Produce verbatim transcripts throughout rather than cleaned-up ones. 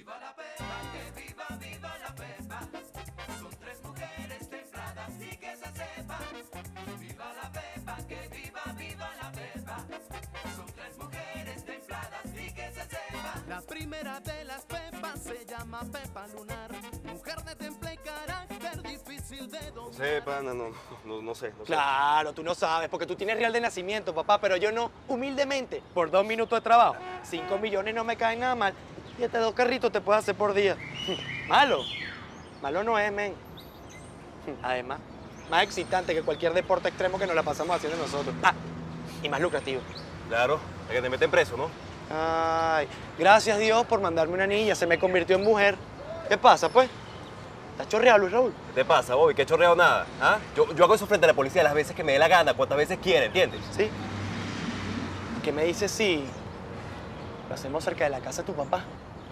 Viva la Pepa, que viva, viva la Pepa. Son tres mujeres templadas y que se sepa. Viva la Pepa, que viva, viva la Pepa. Son tres mujeres templadas y que se sepa. La primera de las Pepas se llama Pepa Lunar. Mujer de temple y carácter difícil de domar. No sé, pana, no, no, no sé. No claro, sé. tú no sabes, porque tú tienes real de nacimiento, papá, pero yo no. Humildemente, por dos minutos de trabajo, cinco millones no me caen nada mal. Y este dos carritos te puedes hacer por día. Malo. Malo no es, men. Además, más excitante que cualquier deporte extremo que nos la pasamos haciendo nosotros. Ah, y más lucrativo. Claro, hay que te meten preso, ¿no? Ay, gracias Dios por mandarme una niña, se me convirtió en mujer. ¿Qué pasa, pues? ¿Estás chorreado, Luis Raúl? ¿Qué te pasa, Bobby? ¿Qué chorreado nada? ¿Ah? Yo, yo hago eso frente a la policía las veces que me dé la gana, cuantas veces quiera, ¿entiendes? Sí. ¿Qué me dices si lo hacemos cerca de la casa de tu papá?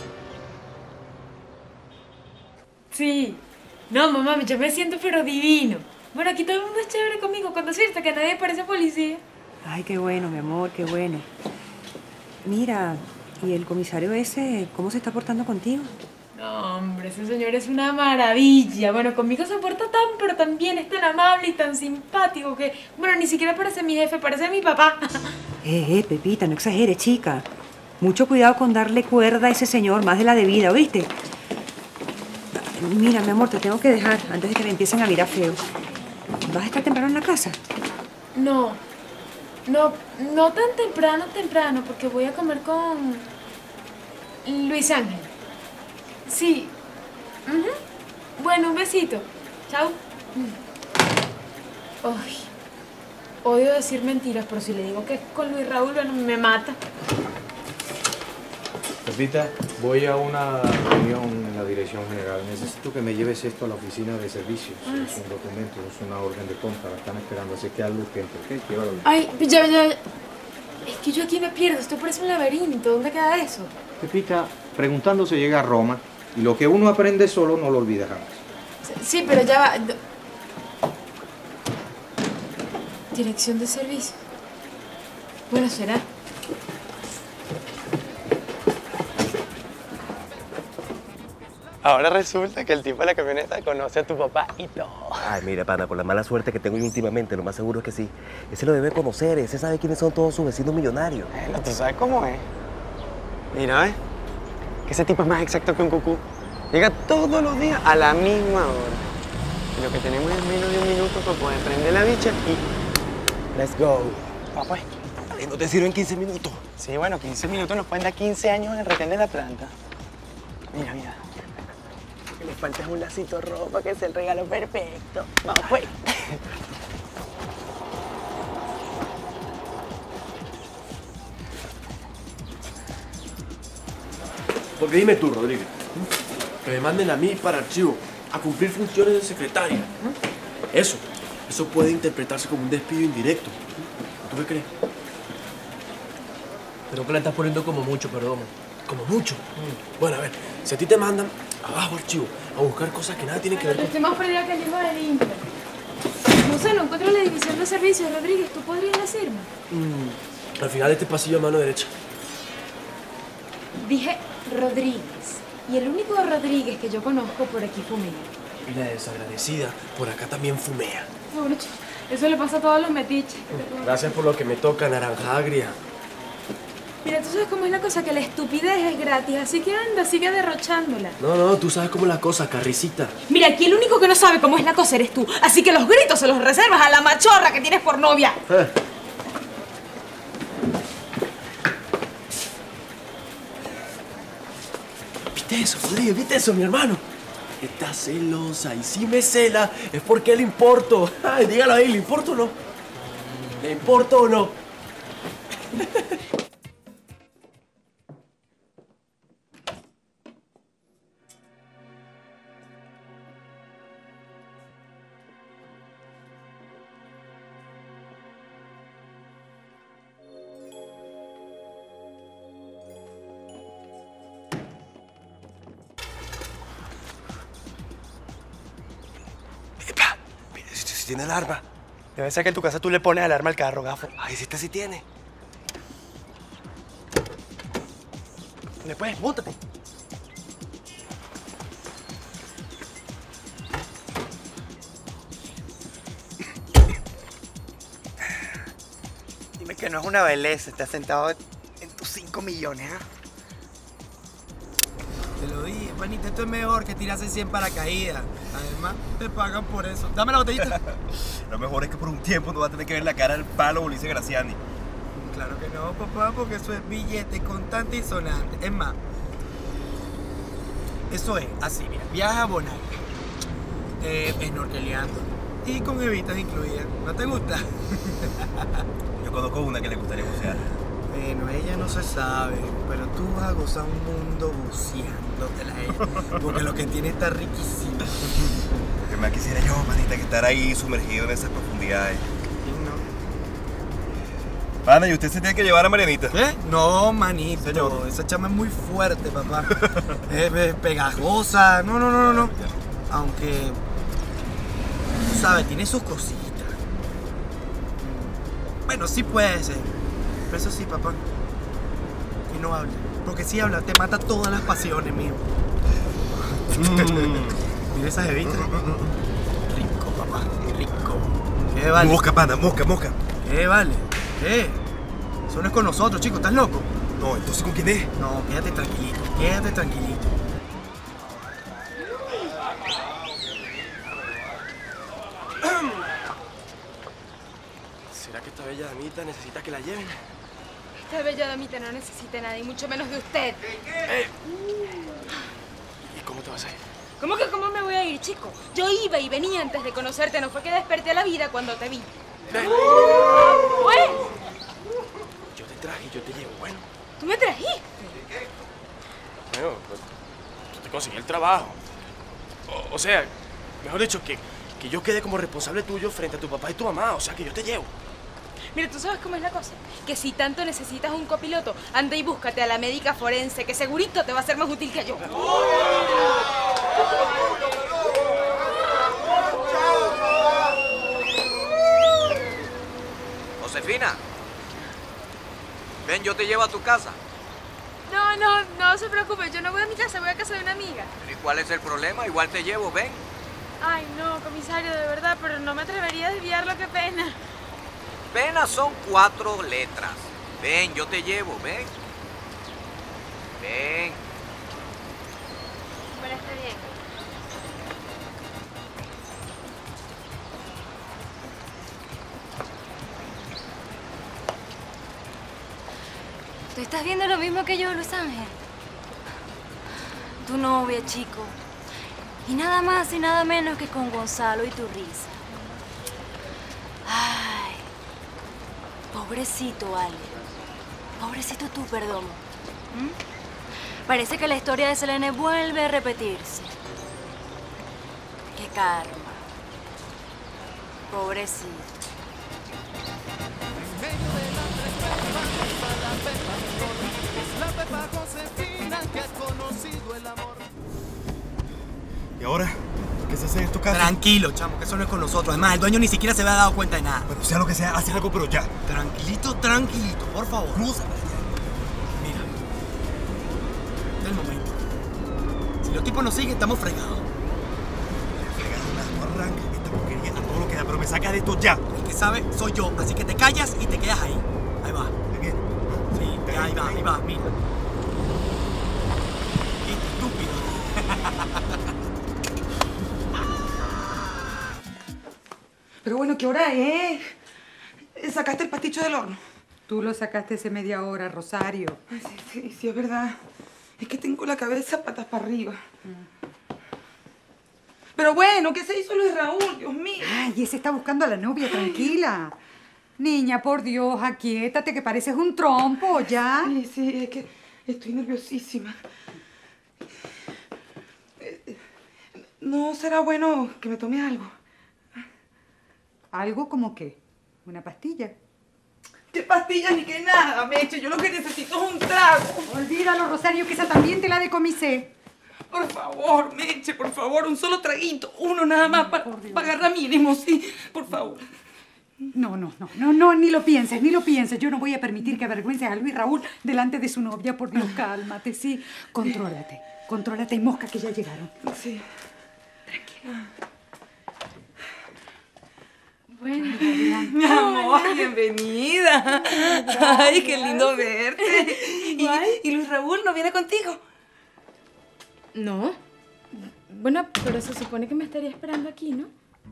Sí. No, mamá, yo me siento pero divino. Bueno, aquí todo el mundo es chévere conmigo. Cuando cierto que nadie parece policía. Ay, qué bueno, mi amor, qué bueno. Mira, ¿y el comisario ese cómo se está portando contigo? No, hombre, ese señor es una maravilla. Bueno, conmigo se porta tan, pero también es tan amable y tan simpático que, bueno, ni siquiera parece mi jefe, parece mi papá. Eh, eh, Pepita, no exageres, chica. Mucho cuidado con darle cuerda a ese señor, más de la debida, ¿oíste? Mira, mi amor, te tengo que dejar antes de que me empiecen a mirar feo. ¿Vas a estar temprano en la casa? No, no, no tan temprano, temprano, porque voy a comer con Luis Ángel. Sí. Uh-huh. Bueno, un besito. Chao. Ay, odio decir mentiras, pero si le digo que es con Luis Raúl, bueno, me mata. Pepita, voy a una reunión en la dirección general. Necesito que me lleves esto a la oficina de servicios. Ah, es un documento, es una orden de compra. La están esperando, así que algo urgente, ¿ok? Llévalo bien. Ay, ya, ya, ya. Es que yo aquí me pierdo. Esto parece un laberinto. ¿Dónde queda eso? Pepita, preguntando se llega a Roma y lo que uno aprende solo no lo olvida jamás. Sí, pero ya va. Dirección de servicio. Bueno, será. Ahora resulta que el tipo de la camioneta conoce a tu papá y todo. Ay, mira, pana, con la mala suerte que tengo yo últimamente, lo más seguro es que sí. Ese lo debe conocer, ese sabe quiénes son todos sus vecinos millonarios. Bueno, tú sabes cómo es. Mira, ¿ves? Que ese tipo es más exacto que un cucú. Llega todos los días a la misma hora. Y lo que tenemos es menos de un minuto para poder prender la bicha y... let's go. Va, pues. Ay, ¿no te sirven quince minutos? Sí, bueno, quince minutos nos pueden dar quince años en el retén de la planta. Mira, mira. Que le falta es un lacito ropa, que es el regalo perfecto. Vamos, pues. Porque dime tú, Rodríguez, que me manden a mí para archivo a cumplir funciones de secretaria. Eso, eso puede interpretarse como un despido indirecto. ¿Tú qué crees? Creo que le estás poniendo como mucho, perdón. Como mucho. Bueno, a ver, si a ti te mandan abajo archivo a buscar cosas que nada tienen que ver con... Estoy más perdida que el hijo del Inter. No sé, no encuentro la división de servicios, Rodríguez. ¿Tú podrías decirme? Mm, al final de este pasillo a mano derecha. Dije Rodríguez. Y el único Rodríguez que yo conozco por aquí fumea. Y la desagradecida por acá también fumea. Bueno, eso le pasa a todos los metiches. Gracias por lo que me toca, naranja agria. Mira, tú sabes cómo es la cosa, que la estupidez es gratis, así que anda, sigue derrochándola. No, no, tú sabes cómo es la cosa, carricita. Mira, aquí el único que no sabe cómo es la cosa eres tú, así que los gritos se los reservas a la machorra que tienes por novia. Eh. ¿Viste eso, Rodríguez? ¿Viste eso, mi hermano? Está celosa y si me cela es porque le importo. Ay, dígalo ahí, ¿le importo o no? ¿Le importo o no? ¿Tiene alarma? Debe ser que en tu casa tú le pones alarma al carro, gafo. Ay, si esta sí tiene. Después, móntate. que no es una belleza, estás sentado en tus cinco millones, ¿ah? Te lo dije, panita, esto es mejor que tirarse cien paracaídas. Además, te pagan por eso. Dame la botellita. Lo mejor es que por un tiempo no vas a tener que ver la cara del palo Ulises Graciani. Claro que no, papá, porque eso es billete constante y sonante. Es más, eso es así, mira, viaja a Bonai, eh, snorkeleando y con evitas incluidas. ¿No te gusta? Yo conozco una que le gustaría bucear. Bueno, ella no se sabe, pero tú vas a gozar un mundo buceándotela a ella, porque lo que tiene está riquísimo. Lo que más quisiera yo, manita, que estar ahí sumergido en esas profundidades. Pana, ¿y usted se tiene que llevar a Marianita? ¿Qué? No, manito. Señor. Esa chama es muy fuerte, papá. es, es pegajosa. No, no, no, no, no. Aunque, tú sabes, tiene sus cositas. Bueno, sí puede ser. Pero eso sí, papá. Que no hable. Porque si habla, te mata todas las pasiones, mío. Mm. Mira esas evitas. Rico, papá. Rico. ¿Qué vale? Mosca, pana, mosca, mosca. ¿Qué vale? ¿Qué? Eso no es con nosotros, chicos, ¿estás loco? No, entonces ¿con quién es? No, quédate tranquilito, quédate tranquilito. ¿Será que esta bella damita necesita que la lleven? Esta bella damita no necesita nada, y mucho menos de usted. ¿Qué? Eh. ¿Y cómo te vas a ir? ¿Cómo que cómo me voy a ir, chico? Yo iba y venía antes de conocerte, no fue que desperté a la vida cuando te vi. Ven. Pues, Yo te traje y yo te llevo, bueno. ¿tú me trajiste? Bueno, pues, yo te conseguí el trabajo. O, o sea, mejor dicho, que, que yo quede como responsable tuyo frente a tu papá y tu mamá. O sea, que yo te llevo. Mira, ¿tú sabes cómo es la cosa? Que si tanto necesitas un copiloto, anda y búscate a la médica forense, que segurito te va a ser más útil que yo. Josefina, ven, yo te llevo a tu casa. No, no, no se preocupe, yo no voy a mi casa, voy a casa de una amiga. ¿Y cuál es el problema? Igual te llevo, ven. Ay, no, comisario, de verdad, pero no me atrevería a desviarlo, qué pena. Pena son cuatro letras. Ven, yo te llevo, ven. Ven. Bueno, está bien. ¿Tú estás viendo lo mismo que yo, Luis Ángel? Tu novia, chico. Y nada más y nada menos que con Gonzalo y tu risa. Ay, pobrecito, Ale. Pobrecito tú, perdón. ¿Mm? Parece que la historia de Selene vuelve a repetirse. Qué karma. Pobrecito. La Pepa Josefina que ha conocido el amor. ¿Y ahora? ¿Qué se hace en tu casa? Tranquilo, chamo, que eso no es con nosotros. Además, el dueño ni siquiera se había dado cuenta de nada. Pero sea lo que sea, haz algo, pero ya. Tranquilito, tranquilito, por favor. Cruza. Mira, del momento. Si los tipos nos siguen, estamos fregados. Fregados, nada, no arranques esta porquería a todo lo que da, pero me saca de esto ya. El que sabe soy yo, así que te callas y te quedas ahí. Ahí va. ¿Muy bien? Sí, ya, ahí va, ahí va, mira. Este estúpido. Pero bueno, ¿qué hora es? ¿Sacaste el pasticho del horno? Tú lo sacaste hace media hora, Rosario. Ay, sí, sí, sí, es verdad. Es que tengo la cabeza patas para arriba. Mm. Pero bueno, ¿qué se hizo Luis Raúl? Dios mío. Ay, ese está buscando a la novia, tranquila. Niña, por Dios, aquíétate, que pareces un trompo, ¿ya? Sí, sí, es que estoy nerviosísima. ¿No será bueno que me tome algo? ¿Algo como qué? ¿Una pastilla? ¿Qué pastilla ni qué nada, Meche? Yo lo que necesito es un trago. Olvídalo, Rosario, que esa también te la decomisé. Por favor, Meche, por favor, un solo traguito. Uno nada más para pa agarrar mínimo, sí. Por favor. No, no, no, no, no, ni lo pienses, ni lo pienses. Yo no voy a permitir que avergüences a Luis Raúl delante de su novia. Por Dios, cálmate, sí. Contrólate, contrólate y mosca que ya llegaron. Sí. Tranquila. Bueno, Mi amor, bienvenida. Ay, qué lindo verte. ¿Y, ¿Y Luis Raúl no viene contigo? No. Bueno, pero se supone que me estaría esperando aquí, ¿no?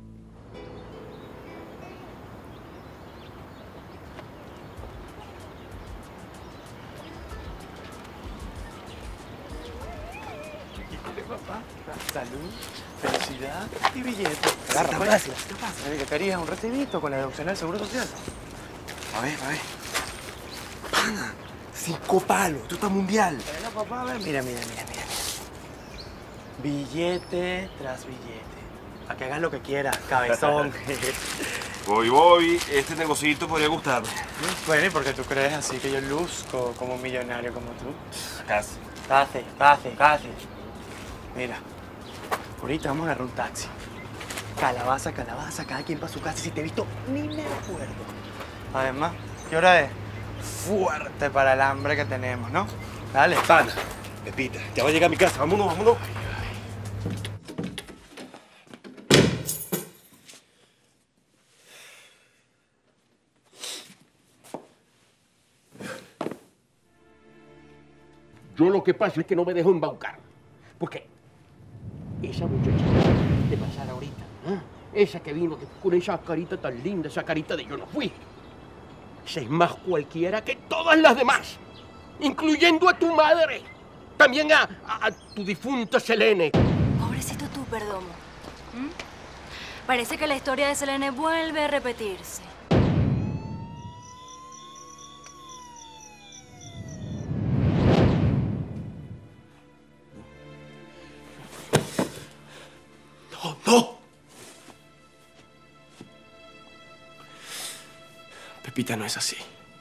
Papá, salud, felicidad y billete. Agarra, pues. Gracias. ¿Qué pasa? ¿Qué querías? ¿Un recibito con la deducción del Seguro Social? A ver, a ver. Pana, cinco palos. Esto está mundial. Bueno, papá, a ver. Mira, mira, mira, mira. Billete tras billete. Para que hagas lo que quieras, cabezón. Voy, voy. Este negocito podría gustarme. Bueno, ¿y por qué tú crees así que yo luzco como un millonario como tú? Casi. Casi, casi, casi. Mira, ahorita vamos a agarrar un taxi. Calabaza, calabaza, cada quien para su casa. Si te he visto, ni me acuerdo. Además, ¿qué hora es? Fuerte para el hambre que tenemos, ¿no? Dale. Pana, Pepita, ya va a llegar a mi casa. Vámonos, vámonos. Yo lo que pasa es que no me dejo embaucar. Porque esa muchachita de pasar ahorita, ¿eh? Esa que vino con esa carita tan linda, esa carita de yo no fui. Esa es más cualquiera que todas las demás, incluyendo a tu madre. También a, a, a tu difunta Selene. Pobrecito tú, Perdomo. ¿Mm? Parece que la historia de Selene vuelve a repetirse. ¡No, no! Pepita no es así.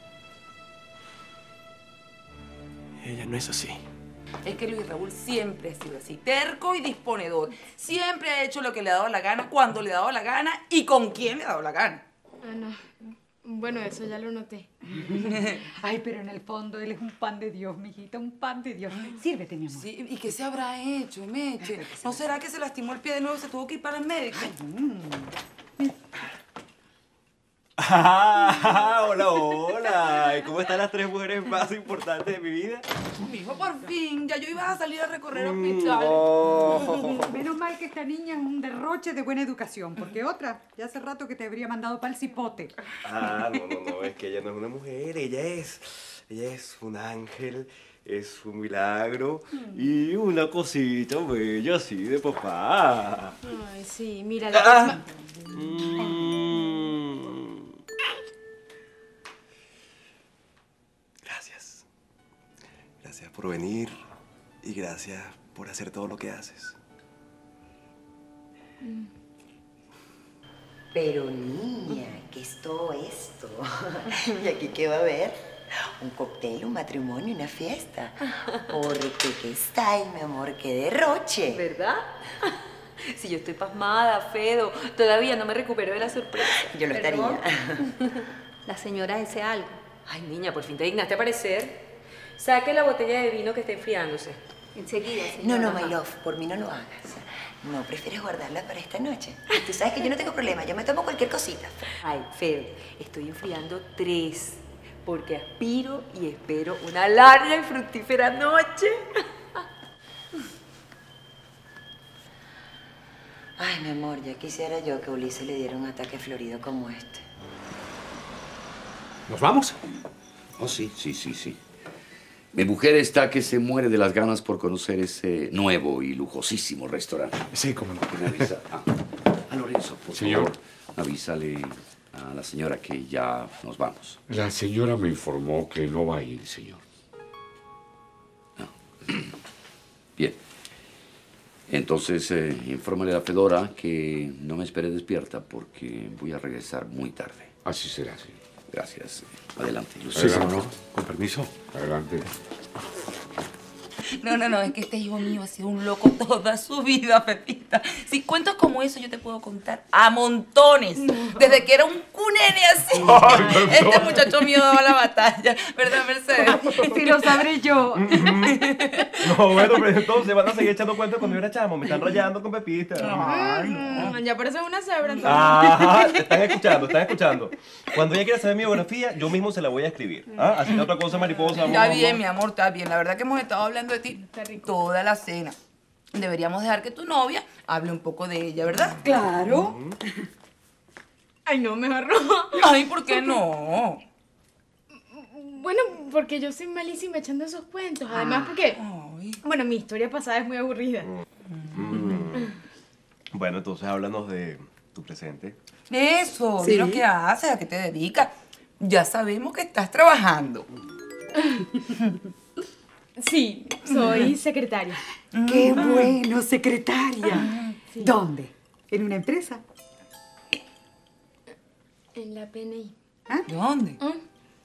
Ella no es así. Es que Luis Raúl siempre ha sido así, terco y disponedor. Siempre ha hecho lo que le ha dado la gana, cuando le ha dado la gana y con quién le ha dado la gana. Ah, no. Bueno, eso ya lo noté. Ay, pero en el fondo él es un pan de Dios, mijita, un pan de Dios. Sírvete, mi amor. Sí, ¿y qué se habrá hecho, Meche? ¿No será que se lastimó el pie de nuevo y se tuvo que ir para el médico? Ay, mm. Ah, hola, hola. ¿Cómo están las tres mujeres más importantes de mi vida? Mijo, por fin. Ya yo iba a salir a recorrer hospital. Oh. Menos mal que esta niña es un derroche de buena educación, porque otra, ya hace rato que te habría mandado para el cipote. Ah, no, no, no, es que ella no es una mujer, ella es, ella es un ángel, es un milagro y una cosita bella así de papá. Ay, sí, mira, la Ah. misma... Mm. Gracias. Gracias por venir y gracias por hacer todo lo que haces. Pero niña, ¿qué es todo esto? ¿Y aquí qué va a haber? Un cóctel, un matrimonio, una fiesta. Porque qué style, mi amor, qué derroche. ¿Verdad? Si yo estoy pasmada, Fedo, todavía no me recupero de la sorpresa. Yo lo estaría. La señora ese algo. Ay, niña, por fin te dignaste a aparecer. Saque la botella de vino que está enfriándose. Enseguida, No, señora. no, my love, por mí no lo hagas. ¿No prefieres guardarla para esta noche? Tú sabes que yo no tengo problema, yo me tomo cualquier cosita. Ay, Fedo, estoy enfriando tres. Porque aspiro y espero una larga y fructífera noche. Ay, mi amor, ya quisiera yo que a Ulises le diera un ataque florido como este. ¿Nos vamos? Oh, sí, sí, sí, sí. Mi mujer está que se muere de las ganas por conocer ese nuevo y lujosísimo restaurante. Sí, cómo no. Me avisa. Ah, a Lorenzo, por Señor. favor, avísale a la señora que ya nos vamos. La señora me informó que no va a ir, señor. Bien. Entonces, eh, infórmale a la Fedora que no me espere despierta porque voy a regresar muy tarde. Así será, señor. Gracias. Adelante, Sí, Lucía. cómo no. Con permiso. Adelante. No, no, no, es que este hijo mío ha sido un loco toda su vida, Pepita. Si cuentos como eso yo te puedo contar a montones. No. Desde que era un cunene así. Ay, este muchacho mío daba la batalla, ¿verdad, Mercedes? Si lo sabré yo. No, bueno, pero entonces van a seguir echando cuentos cuando yo era chamo. Me están rayando con Pepita. Ay, no. Ya pareces una cebra, entonces. Ajá, te están escuchando, están escuchando. Cuando ella quiera saber mi biografía, yo mismo se la voy a escribir. ¿Ah? Así que otra cosa, mariposa. Amor, Está bien, amor. mi amor, está bien. La verdad que hemos estado hablando de ti toda la cena. Deberíamos dejar que tu novia hable un poco de ella, ¿verdad? Claro. Ay, no, mejor no. Ay, ¿por qué no? Bueno, porque yo soy malísima echando esos cuentos. Además, porque, bueno, mi historia pasada es muy aburrida. Mm. Bueno, entonces háblanos de tu presente. Eso, Sí. di lo que haces, a qué te dedicas. Ya sabemos que estás trabajando. Sí, soy secretaria. Qué bueno, secretaria. Sí. ¿Dónde? ¿En una empresa? En la P N I. ¿Ah? ¿Dónde? ¿Ah?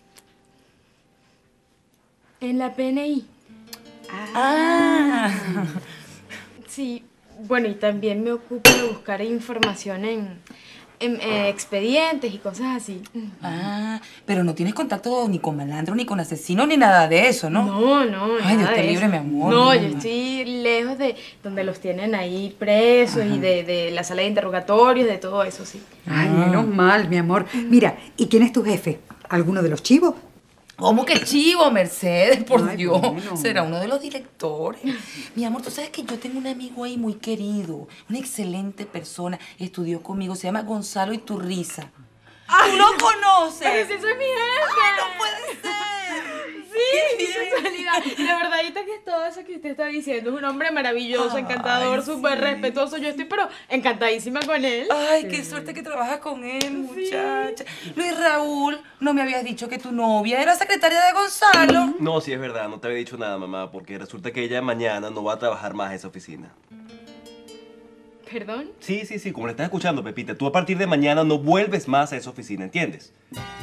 En la P N I. Ah. Sí, bueno, y también me ocupo de buscar información en, en eh, expedientes y cosas así. Ah, pero no tienes contacto ni con malandro, ni con asesino, ni nada de eso, ¿no? No, no, Ay, Dios nada te de libre, eso. mi amor. No, mi yo mamá. estoy lejos de donde los tienen ahí presos y de, de la sala de interrogatorios, de todo eso, sí. Ay, menos mal, mi amor. Mira, ¿y quién es tu jefe? ¿Alguno de los chivos? ¿Cómo que chivo, Mercedes? Por Ay, Dios. bueno. Será uno de los directores. Mi amor, tú sabes que yo tengo un amigo ahí muy querido, una excelente persona. Estudió conmigo, se llama Gonzalo Iturriza. ¿Tú lo conoces? Pero si soy mi jefe. Ay, no puede ser. Sí, Qué qué bien. casualidad. Y la verdadita que todo eso que usted está diciendo es un hombre maravilloso, Ay, encantador, sí. súper respetuoso. Yo estoy pero encantadísima con él. Ay, qué suerte que trabajas con él, muchacha. Luis Raúl, ¿no me habías dicho que tu novia era secretaria de Gonzalo? No, sí es verdad, no te había dicho nada, mamá, porque resulta que ella mañana no va a trabajar más en esa oficina. ¿Perdón? Sí, sí, sí, como le estás escuchando, Pepita, tú a partir de mañana no vuelves más a esa oficina, ¿entiendes?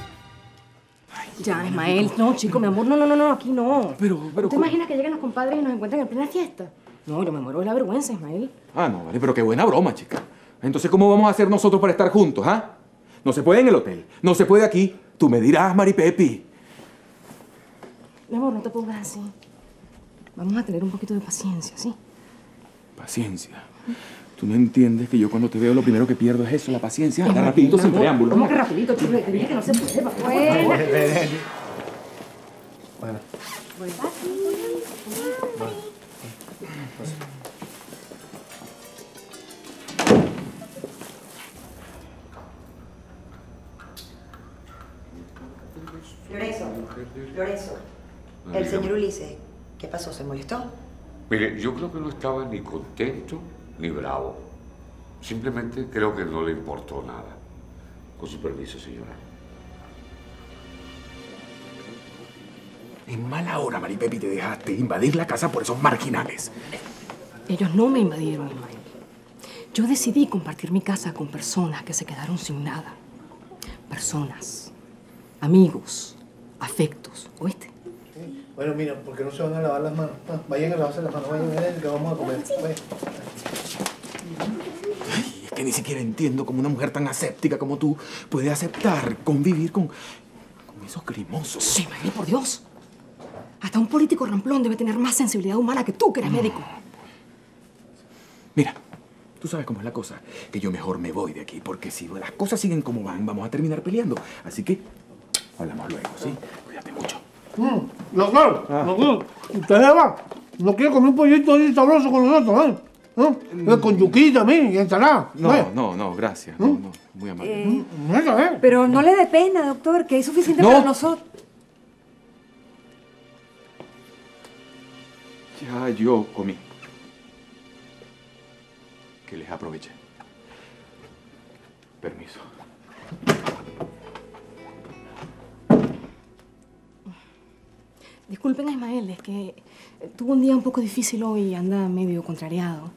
Ya, Ismael. No, chico, mi amor, no, no, no, no, aquí no. Pero, pero... ¿Te imaginas que lleguen los compadres y nos encuentran en plena fiesta? No, yo me muero de la vergüenza, Ismael. Ah, no, vale, pero qué buena broma, chica. Entonces, ¿cómo vamos a hacer nosotros para estar juntos, ah? No se puede en el hotel, no se puede aquí. Tú me dirás, Maripepi. Mi amor, no te pongas así. Vamos a tener un poquito de paciencia, ¿sí? Paciencia. Tú no entiendes que yo cuando te veo lo primero que pierdo es eso, la paciencia. Anda rapidito, sin preámbulo. ¿Cómo que rapidito, chico? Te dije que no se puede. Bueno. Bueno. Lorenzo, Lorenzo, el señor Ulises, ¿qué pasó? ¿Se molestó? Mire, yo creo que no estaba ni contento ni bravo. Simplemente creo que no le importó nada. Con su permiso, señora. En mala hora, Maripepi, te dejaste invadir la casa por esos marginales. Ellos no me invadieron, Ismael. Yo decidí compartir mi casa con personas que se quedaron sin nada. Personas, amigos, afectos, ¿oíste? Bueno, mira, ¿por qué no se van a lavar las manos? Ah, vayan a lavarse las manos, vayan a ver que vamos a comer. Vayan. Ay, es que ni siquiera entiendo cómo una mujer tan aséptica como tú puede aceptar convivir con, con esos grimosos. Sí, Ismael, por Dios. Hasta un político ramplón debe tener más sensibilidad humana que tú, que eres médico. Mira, tú sabes cómo es la cosa, que yo mejor me voy de aquí, porque si las cosas siguen como van, vamos a terminar peleando. Así que hablamos luego, ¿sí? Cuídate mucho. Mm, doctor, doctor, usted va. No quiere comer un pollito ahí sabroso con nosotros, ¿eh? ¿No? Con yuquita también y ensalada. No, ¿eh? no, no, gracias. No, no, muy amable. Eh, Eso, ¿eh? pero no le dé pena, doctor, que es suficiente No. para nosotros. Ya yo comí. Que les aproveche. Permiso. Disculpen a Ismael, es que tuvo un día un poco difícil hoy y anda medio contrariado.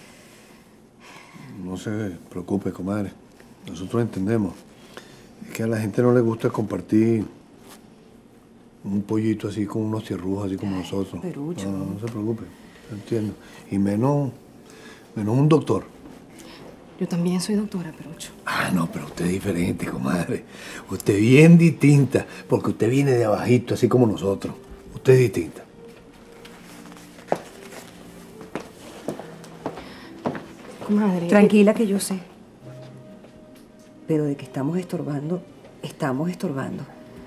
No se preocupe, comadre. Nosotros entendemos. Es que a la gente no le gusta compartir un pollito así con unos tierrujos así como nosotros. Perucho. No, no se preocupe, yo entiendo. Y menos, menos un doctor. Yo también soy doctora, Perucho. Ah, no, pero usted es diferente, comadre. Usted es bien distinta, porque usted viene de abajito, así como nosotros. Usted es distinta. Comadre. Tranquila que yo sé. Pero de que estamos estorbando, estamos estorbando.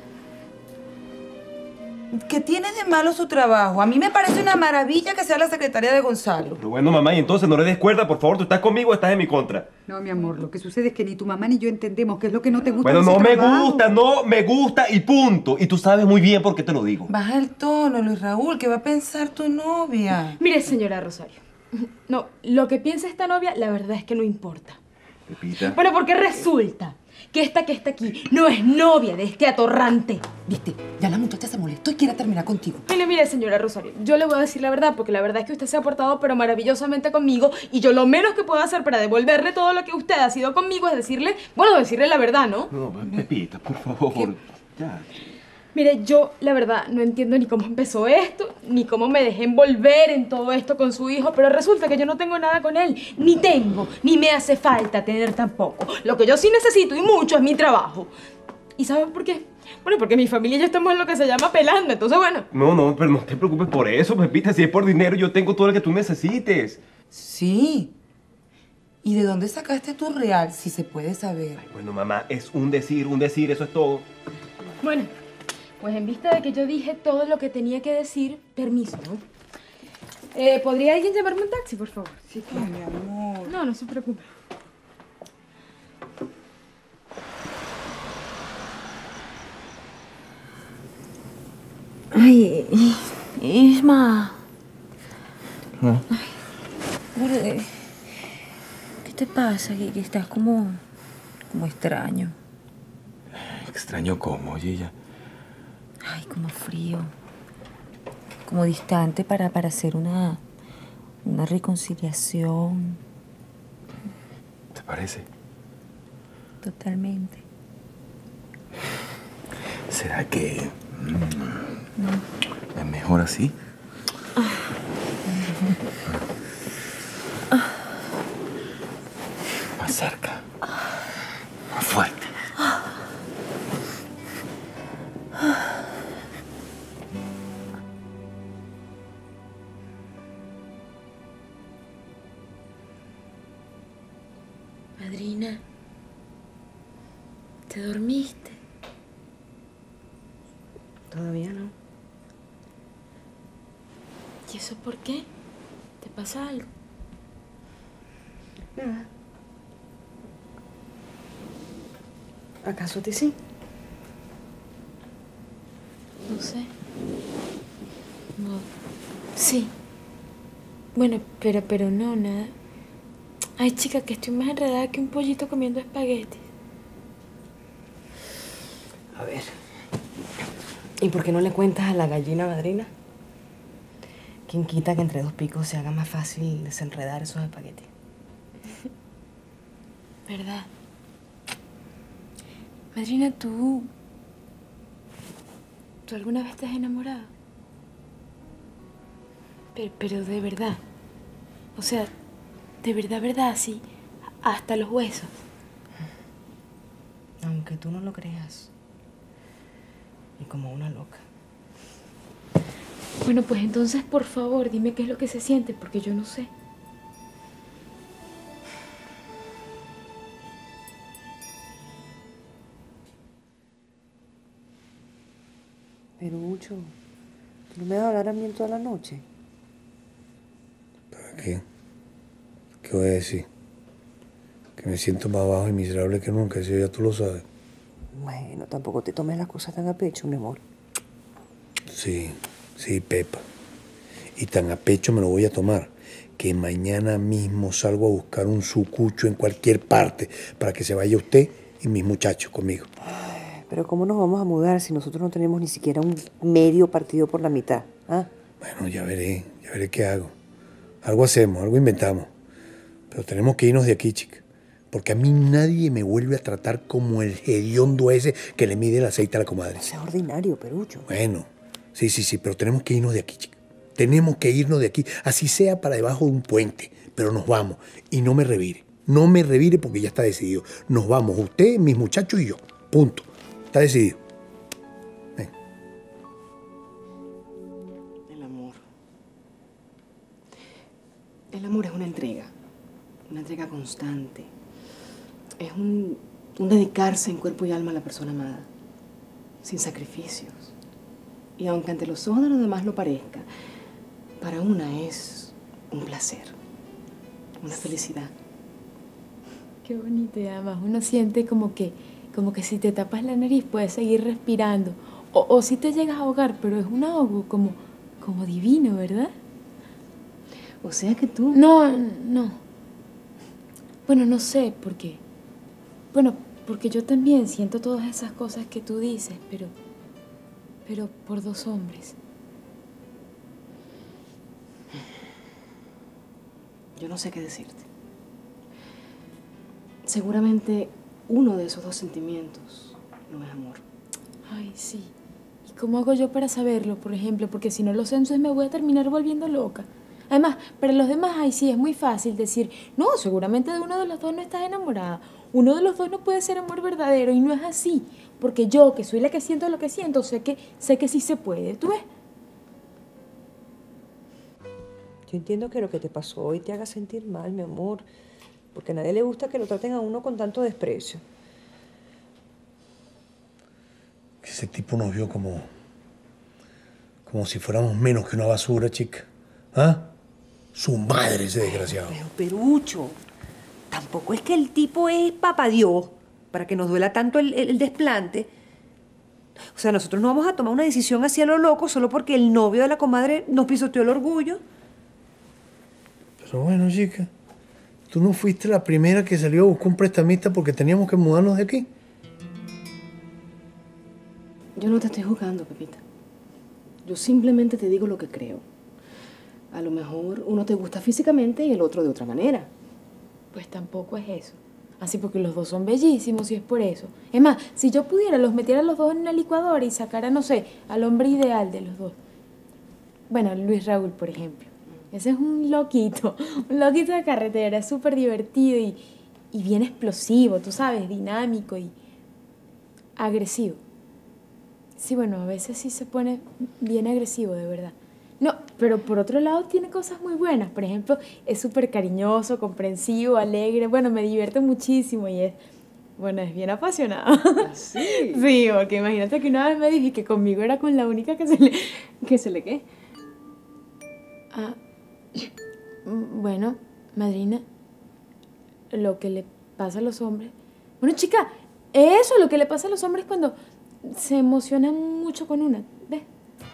¿Qué tiene de malo su trabajo? A mí me parece una maravilla que sea la secretaria de Gonzalo. Pero bueno, mamá, y entonces no le des cuerda, por favor. ¿Tú estás conmigo o estás en mi contra? No, mi amor, lo que sucede es que ni tu mamá ni yo entendemos qué es lo que no te gusta. Bueno, de no ese me trabajo. gusta, no me gusta y punto. Y tú sabes muy bien por qué te lo digo. Baja el tono, Luis Raúl, ¿qué va a pensar tu novia? Mire, señora Rosario. No, lo que piensa esta novia, la verdad es que no importa. Pepita. Bueno, porque resulta que esta que está aquí no es novia de este atorrante. Viste, ya la muchacha se molestó y quiere terminar contigo. Mire, mire, señora Rosario, yo le voy a decir la verdad, porque la verdad es que usted se ha portado pero maravillosamente conmigo y yo lo menos que puedo hacer para devolverle todo lo que usted ha sido conmigo es decirle, bueno, decirle la verdad, ¿no? No, Pepita, por favor. Ya. Mire, yo la verdad no entiendo ni cómo empezó esto, ni cómo me dejé envolver en todo esto con su hijo, pero resulta que yo no tengo nada con él, ni tengo, ni me hace falta tener tampoco. Lo que yo sí necesito y mucho es mi trabajo. ¿Y saben por qué? Bueno, porque mi familia y yo estamos en lo que se llama pelando, entonces bueno. No, no, pero no te preocupes por eso, Pepita. Si es por dinero, yo tengo todo lo que tú necesites. Sí. ¿Y de dónde sacaste tu real, si se puede saber? Bueno, mamá, es un decir, un decir, eso es todo. Bueno, pues en vista de que yo dije todo lo que tenía que decir, permiso, ¿no? Eh, ¿Podría alguien llamarme un taxi, por favor? Sí, claro, mi amor. No, no se preocupe. Ay, Isma. ¿Ah? Ay, ¿qué te pasa? Que, que estás como, como extraño. Extraño cómo, oye, ya. Ay, como frío. Como distante para, para hacer una, una reconciliación. ¿Te parece? Totalmente. ¿Será que mm, es mejor así? Más cerca. Más fuerte. Madrina, ¿te dormiste? Todavía no. ¿Y eso por qué? ¿Te pasa algo? Nada. ¿Acaso a ti sí? No sé. No. Sí. Bueno, pero, pero no, nada. Ay, chica, que estoy más enredada que un pollito comiendo espaguetis. A ver. ¿Y por qué no le cuentas a la gallina madrina? ¿Quién quita que entre dos picos se haga más fácil desenredar esos espaguetis? ¿Verdad? Madrina, tú... ¿Tú alguna vez te has enamorado? Pero, pero de verdad. O sea, de verdad, verdad, así, hasta los huesos. Aunque tú no lo creas. Y como una loca. Bueno, pues entonces, por favor, dime qué es lo que se siente, porque yo no sé. Pero, Ucho, ¿tú no me vas a hablar a mí en toda la noche? ¿Para qué? ¿Qué voy a decir? Que me siento más bajo y miserable que nunca, eso ya tú lo sabes. Bueno, tampoco te tomes las cosas tan a pecho, mi amor. Sí, sí, Pepa. Y tan a pecho me lo voy a tomar, que mañana mismo salgo a buscar un sucucho en cualquier parte para que se vaya usted y mis muchachos conmigo. Pero ¿cómo nos vamos a mudar si nosotros no tenemos ni siquiera un medio partido por la mitad? ¿Ah? Bueno, ya veré, ya veré qué hago. Algo hacemos, algo inventamos. Pero tenemos que irnos de aquí, chica. Porque a mí nadie me vuelve a tratar como el hediondo ese que le mide el aceite a la comadre. Es ordinario, Perucho. Bueno, Sí, sí, sí, pero tenemos que irnos de aquí, chica. Tenemos que irnos de aquí, así sea para debajo de un puente, pero nos vamos. Y no me revire, no me revire porque ya está decidido. Nos vamos, usted, mis muchachos y yo. Punto. Está decidido. Ven. El amor. El amor es una entrega, una entrega constante. Es un, un dedicarse en cuerpo y alma a la persona amada, sin sacrificios. Y aunque ante los ojos de los demás lo parezca, para una es un placer, una felicidad. Qué bonito, y además uno siente como que, como que si te tapas la nariz puedes seguir respirando. O, o si te llegas a ahogar, pero es un ahogo como, como divino, ¿verdad? O sea que tú... No, no. Bueno, no sé por qué. Bueno, porque yo también siento todas esas cosas que tú dices, pero... pero por dos hombres. Yo no sé qué decirte. Seguramente uno de esos dos sentimientos no es amor. Ay, sí. ¿Y cómo hago yo para saberlo, por ejemplo? Porque si no lo sé, entonces me voy a terminar volviendo loca. Además, para los demás, ay, sí, es muy fácil decir, no, seguramente de uno de los dos no estás enamorada. Uno de los dos no puede ser amor verdadero, y no es así. Porque yo, que soy la que siento lo que siento, sé que, sé que sí se puede. ¿Tú ves? Yo entiendo que lo que te pasó hoy te haga sentir mal, mi amor, porque a nadie le gusta que lo traten a uno con tanto desprecio. Ese tipo nos vio como... como si fuéramos menos que una basura, chica. ¿Ah? Su madre, ese desgraciado. Pero, Perucho, tampoco es que el tipo es papá Dios para que nos duela tanto el, el, el desplante. O sea, nosotros no vamos a tomar una decisión así a lo loco solo porque el novio de la comadre nos pisoteó el orgullo. Pero bueno, chica, ¿tú no fuiste la primera que salió a buscar un prestamista porque teníamos que mudarnos de aquí? Yo no te estoy juzgando, Pepita. Yo simplemente te digo lo que creo. A lo mejor uno te gusta físicamente y el otro de otra manera. Pues tampoco es eso. Así porque los dos son bellísimos y es por eso. Es más, si yo pudiera, los metiera a los dos en una licuadora y sacara, no sé, al hombre ideal de los dos. Bueno, Luis Raúl, por ejemplo. Ese es un loquito, un loquito de carretera, es súper divertido y, y bien explosivo, tú sabes, dinámico y agresivo. Sí, bueno, a veces sí se pone bien agresivo, de verdad. No, pero por otro lado tiene cosas muy buenas. Por ejemplo, es súper cariñoso, comprensivo, alegre. Bueno, me divierte muchísimo y es, bueno, es bien apasionado. ¿Sí? Sí, porque imagínate que una vez me dije que conmigo era con la única que se le... ¿Qué se le qué? Ah, bueno, madrina, lo que le pasa a los hombres... Bueno, chica, eso, lo que le pasa a los hombres cuando se emocionan mucho con una, ¿ves?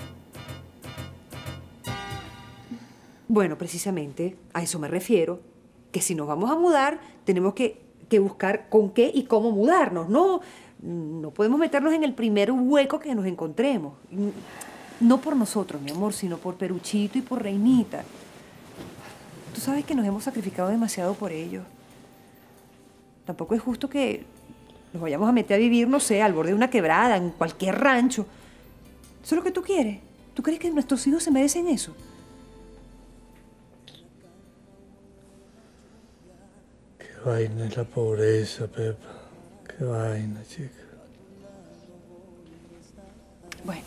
Bueno, precisamente a eso me refiero, que si nos vamos a mudar, tenemos que, que buscar con qué y cómo mudarnos, ¿no? No podemos meternos en el primer hueco que nos encontremos. No por nosotros, mi amor, sino por Peruchito y por Reinita. Tú sabes que nos hemos sacrificado demasiado por ellos. Tampoco es justo que nos vayamos a meter a vivir, no sé, al borde de una quebrada, en cualquier rancho. ¿Eso es lo que tú quieres? ¿Tú crees que nuestros hijos se merecen eso? Qué vaina es la pobreza, Pepa. Qué vaina, chica. Bueno.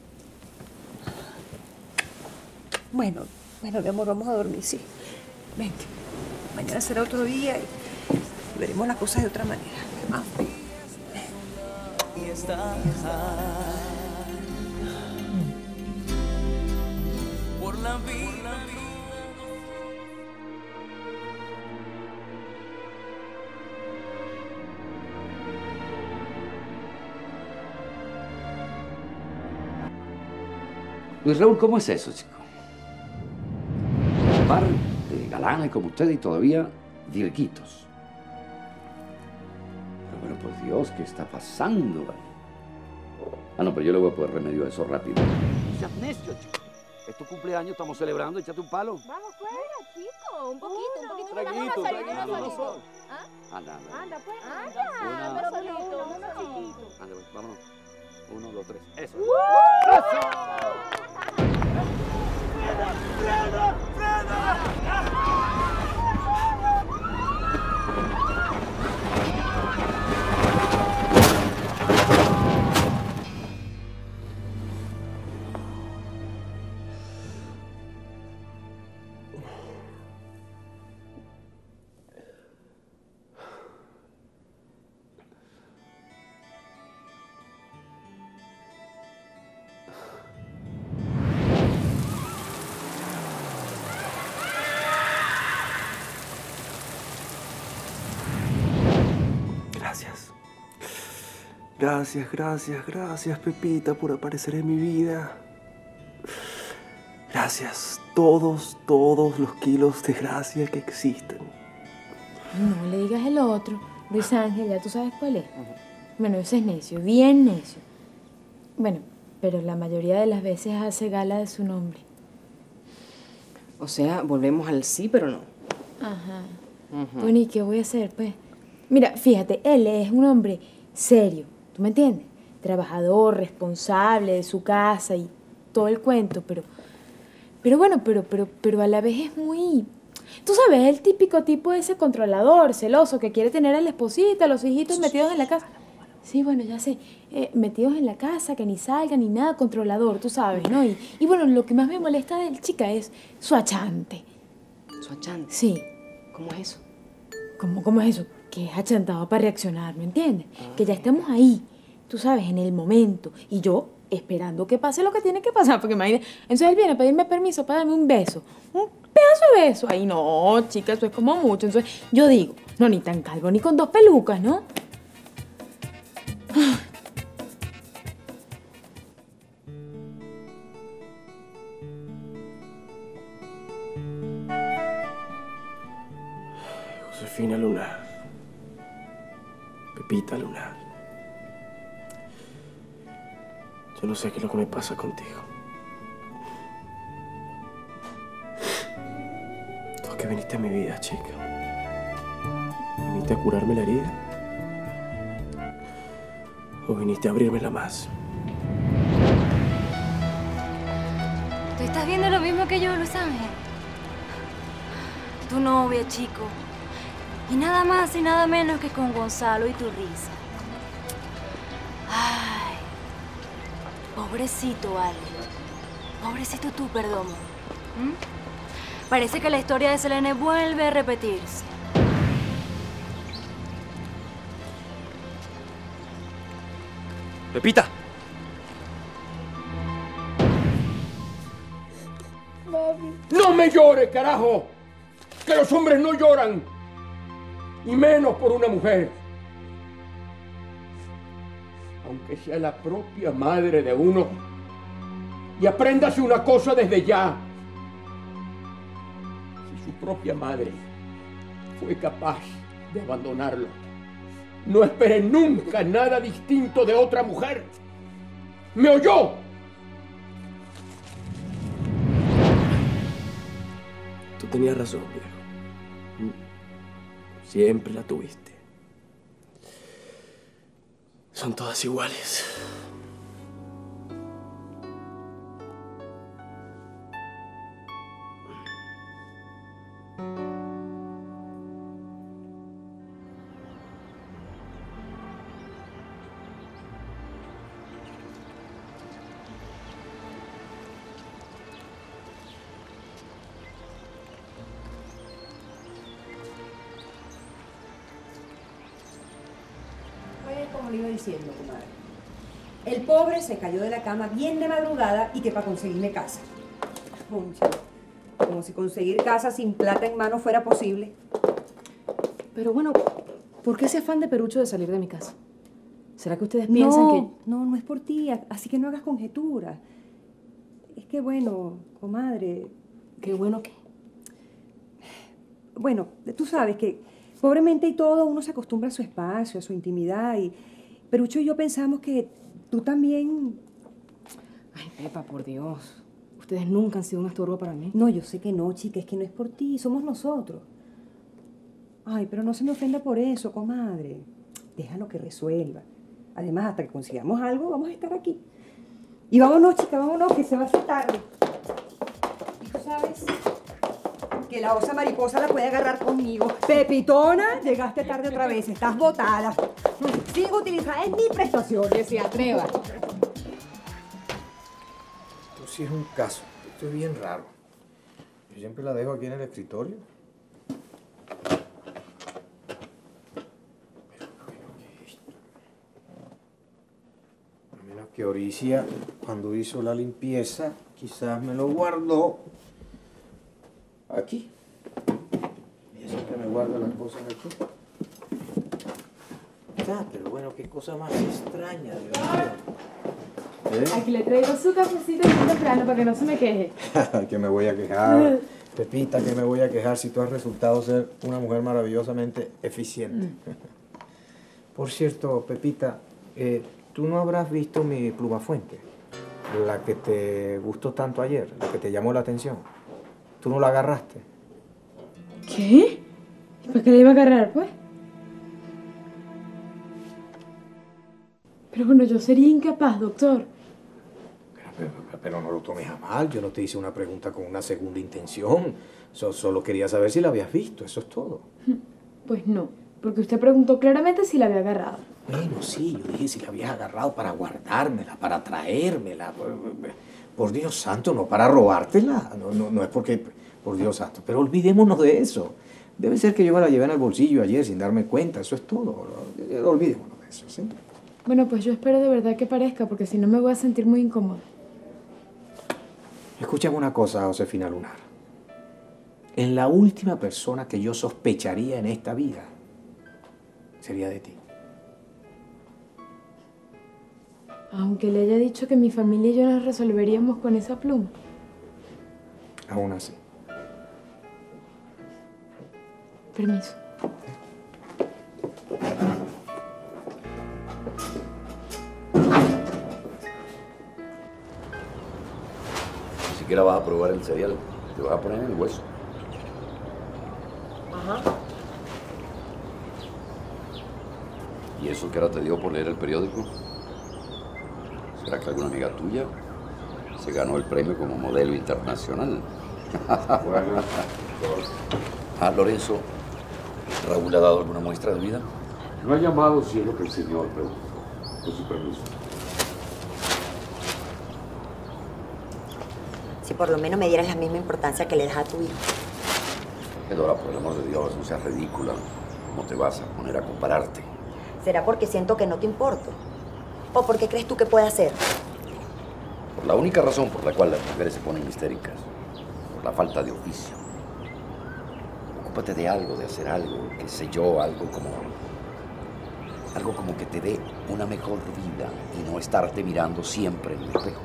Bueno, bueno, mi amor, vamos a dormir, sí. Vente. Mañana será otro día y veremos las cosas de otra manera. Vamos. Y está por la vida. Luis Raúl, ¿cómo es eso, chico? Un par de galanes como usted y todavía direcquitos. Pero bueno, por Dios, ¿qué está pasando? Ah, no, pero yo le voy a poner remedio a eso rápido. No seas necio, chico. Es tu cumpleaños, estamos celebrando, échate un palo. Vamos fuera, chico. Un poquito, un poquito. Traguito, Uno solito, traguito. uno solito. ¿Ah? Anda, anda. Anda, pues. Una. Anda, uno solito, uno solito. Anda, pues, vámonos. Uno, dos, tres. Eso. ¡Frena! ¡Frena! Gracias. Gracias, gracias, gracias, Pepita, por aparecer en mi vida. Gracias. Todos, todos los kilos de gracia que existen. No le digas el otro. Luis Ángel, ya tú sabes cuál es. Bueno, ese es necio, bien necio. Bueno, pero la mayoría de las veces hace gala de su nombre. O sea, volvemos al sí, pero no. Ajá. Ujú. Bueno, ¿y qué voy a hacer, pues? Mira, fíjate, él es un hombre serio, ¿tú me entiendes? Trabajador, responsable de su casa y todo el cuento, pero... Pero bueno, pero, pero, pero a la vez es muy... Tú sabes, el típico tipo ese controlador, celoso, que quiere tener a la esposita, a los hijitos metidos en la casa. Sí, bueno, ya sé. Eh, metidos en la casa, que ni salgan ni nada, controlador, tú sabes, ¿no? Y, y bueno, lo que más me molesta del chica es su achante. ¿Su achante? Sí. ¿Cómo es eso? ¿Cómo, cómo es eso? Que es achantado para reaccionar, ¿me entiendes? Que ya estamos ahí, tú sabes, en el momento. Y yo esperando que pase lo que tiene que pasar, porque imagínate. Entonces él viene a pedirme permiso para darme un beso. Un pedazo de beso. Ay, no, chica, eso es como mucho. Entonces yo digo, no, ni tan calvo, ni con dos pelucas, ¿no? Josefina Luna. Pepita Luna. Yo no sé qué es lo que me pasa contigo. Tú es que viniste a mi vida, chica. ¿Viniste a curarme la herida? ¿O viniste a abrirmela más? ¿Tú estás viendo lo mismo que yo, Luis Ángel? Tu novia, chico. Y nada más y nada menos que con Gonzalo y tu risa. Ay, pobrecito, Ale. Pobrecito tú, Perdomo. ¿Mm? Parece que la historia de Selene vuelve a repetirse. ¡Pepita! ¡No me llores, carajo! ¡Que los hombres no lloran! Y menos por una mujer. Aunque sea la propia madre de uno. Y apréndase una cosa desde ya. Si su propia madre fue capaz de abandonarlo, no espere nunca nada distinto de otra mujer. ¿Me oyó? Tú tenías razón, viejo. Siempre la tuviste. Son todas iguales. Como le iba diciendo, comadre. El pobre se cayó de la cama bien de madrugada y que para conseguirme casa. Concha, como si conseguir casa sin plata en mano fuera posible. Pero bueno, ¿por qué ese afán de Perucho de salir de mi casa? ¿Será que ustedes piensan no, que...? No, no es por ti, así que no hagas conjeturas. Es que bueno, comadre... ¿Qué bueno qué? Bueno, tú sabes que pobremente y todo uno se acostumbra a su espacio, a su intimidad y... Perucho y yo pensamos que tú también... Ay, Pepa, por Dios. Ustedes nunca han sido un estorbo para mí. No, yo sé que no, chica, es que no es por ti, somos nosotros. Ay, pero no se me ofenda por eso, comadre. Déjalo que resuelva. Además, hasta que consigamos algo, vamos a estar aquí. Y vámonos, chica, vámonos, que se va a hacer tarde. Y tú sabes que la osa mariposa la puede agarrar conmigo. Pepitona, llegaste tarde otra vez, estás botada. Sin utilizar ni prestaciones, se atreva. Esto sí es un caso. Esto es bien raro. Yo siempre la dejo aquí en el escritorio. A menos que Oricia, cuando hizo la limpieza, quizás me lo guardó aquí. Ella siempre me guarda las cosas aquí. Ah, pero bueno, qué cosa más extraña, Dios mío. ¿Eh? Aquí le traigo su cafecito muy temprano para que no se me queje. Que me voy a quejar. Pepita, que me voy a quejar si tú has resultado ser una mujer maravillosamente eficiente. Mm. Por cierto, Pepita, eh, ¿tú no habrás visto mi plumafuente? La que te gustó tanto ayer, la que te llamó la atención. ¿Tú no la agarraste? ¿Qué? ¿Y para qué la iba a agarrar, pues? Pero bueno, yo sería incapaz, doctor. Pero, pero, pero no lo tomes a mal, yo no te hice una pregunta con una segunda intención. So, solo quería saber si la habías visto, eso es todo. Pues no, porque usted preguntó claramente si la había agarrado. Bueno, sí, yo dije si la habías agarrado para guardármela, para traérmela. Por, por Dios santo, no para robártela. No, no, no es porque, por Dios santo, pero olvidémonos de eso. Debe ser que yo me la llevé en el bolsillo ayer sin darme cuenta, eso es todo. Olvidémonos de eso, ¿sí? Bueno, pues yo espero de verdad que parezca, porque si no me voy a sentir muy incómoda. Escúchame una cosa, Josefina Lunar. En la última persona que yo sospecharía en esta vida sería de ti. Aunque le haya dicho que mi familia y yo nos resolveríamos con esa pluma. Aún así. Permiso. Ni siquiera vas a probar el cereal. Te vas a poner en el hueso. Ajá. ¿Y eso que ahora te dio por leer el periódico? ¿Será que alguna amiga tuya se ganó el premio como modelo internacional? Bueno, Ah, Lorenzo, ¿Raúl le ha dado alguna muestra de vida? no ha llamado si es lo que el señor preguntó. Con su permiso. Si por lo menos me dieras la misma importancia que le das a tu hijo. Fedora, por el amor de Dios, no seas ridícula. No te vas a poner a compararte. ¿Será porque siento que no te importo? ¿O porque crees tú que puede hacer? Por la única razón por la cual las mujeres se ponen histéricas. Por la falta de oficio. Ocúpate de algo, de hacer algo, qué sé yo, algo como... Algo como que te dé una mejor vida y no estarte mirando siempre en el espejo.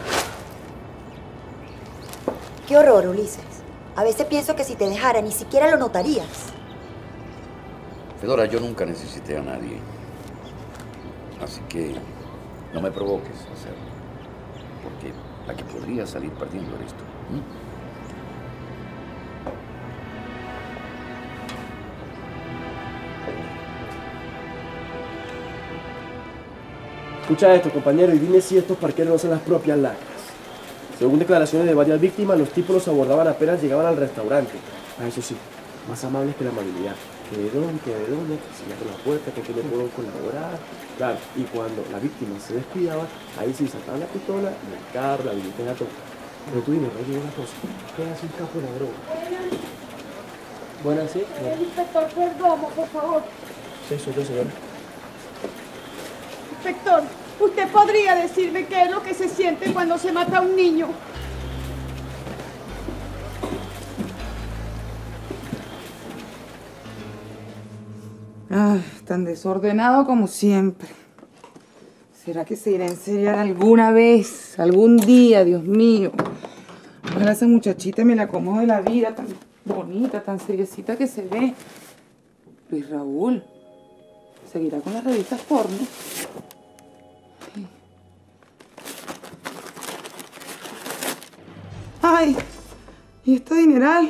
Qué horror, Ulises. A veces pienso que si te dejara ni siquiera lo notarías. Fedora, yo nunca necesité a nadie. Así que no me provoques a hacerlo. Porque la que podría salir perdiendo eres tú. ¿Mm? Escucha esto, compañero, y dime si estos parqueros no son las propias lacras. Según declaraciones de varias víctimas, los tipos los abordaban apenas llegaban al restaurante. Ah, eso sí, más amables que la amabilidad. Que de don, que de doña, que se abre la puerta, que aquí le puedo colaborar. Claro, y cuando la víctima se descuidaba, ahí sí sacaban la pistola, el carro, la billetera, todo. Pero tú dime, oye, una cosa, ¿qué hace un capo de la droga? Buenas, ¿sí? El inspector Perdomo, por favor. Sí, soy yo, señora. Inspector, ¿usted podría decirme qué es lo que se siente cuando se mata a un niño? Ah, tan desordenado como siempre. ¿Será que se irá a enseriar alguna vez, algún día, Dios mío? Ojalá esa muchachita me la acomode la vida, tan bonita, tan seriecita que se ve. Luis Raúl, ¿seguirá con las revistas porno? Ay, ¿y este dineral?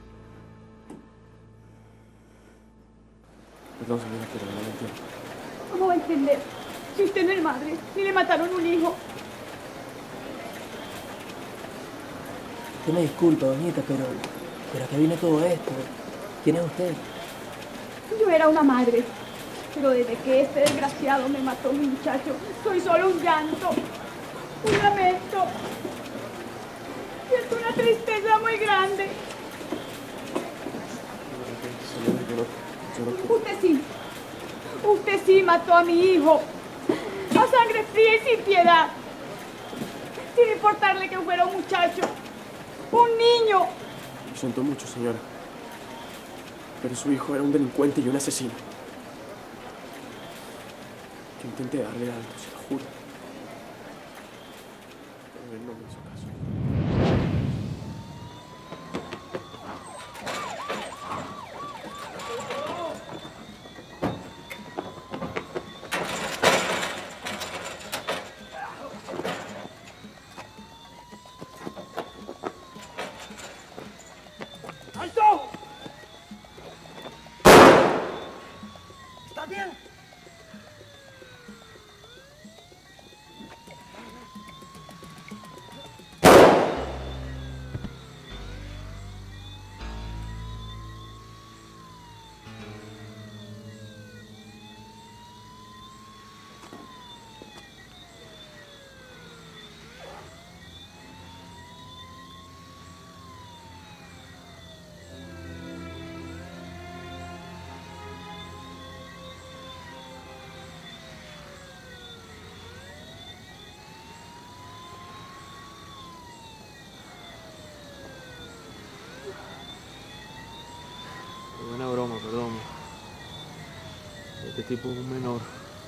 Perdón, señora, pero no lo entiendo. ¿Cómo va a entender? Si usted no es madre, ni le mataron un hijo. Usted me disculpa, doñita, pero, pero ¿a qué viene todo esto? ¿Quién es usted? Yo era una madre, pero desde que este desgraciado me mató mi muchacho, soy solo un llanto, un lamento. Siento una tristeza muy grande. Usted sí, usted sí mató a mi hijo, a sangre fría y sin piedad, sin importarle que fuera un muchacho, un niño. Lo siento mucho, señora, pero su hijo era un delincuente y un asesino. Yo intenté darle alto, se lo juro, pero él no me hizo caso. ¡Alto! ¿Está bien? Buena broma, perdón. Este tipo es un menor.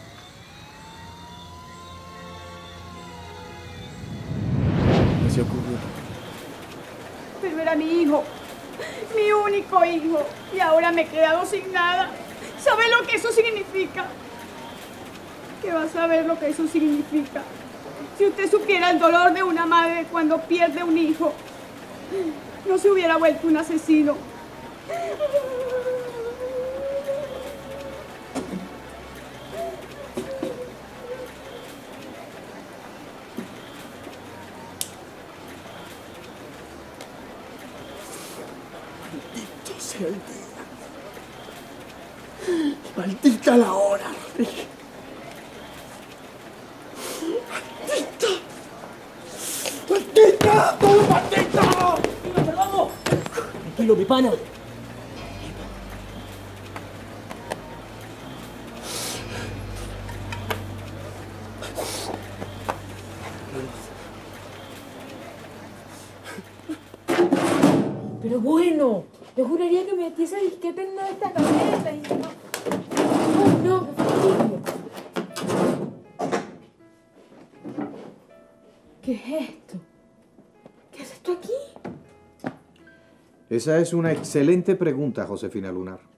¿Qué se ocurrió? Pero era mi hijo, mi único hijo, y ahora me he quedado sin nada. ¿Sabe lo que eso significa? ¿Qué va a saber lo que eso significa? Si usted supiera el dolor de una madre cuando pierde un hijo, no se hubiera vuelto un asesino. Maldito sea el día. Maldita la hora, Rodríguez. ¡Maldita! ¡Maldita! ¡Todo maldito! ¡Perdón! Tranquilo, mi pana. Pero bueno, yo juraría que metí ese disquete en una de estas gavetas y no... No, no, qué fastidio. ¿Qué es esto? ¿Qué haces tú aquí? Esa es una excelente pregunta, Josefina Lunar.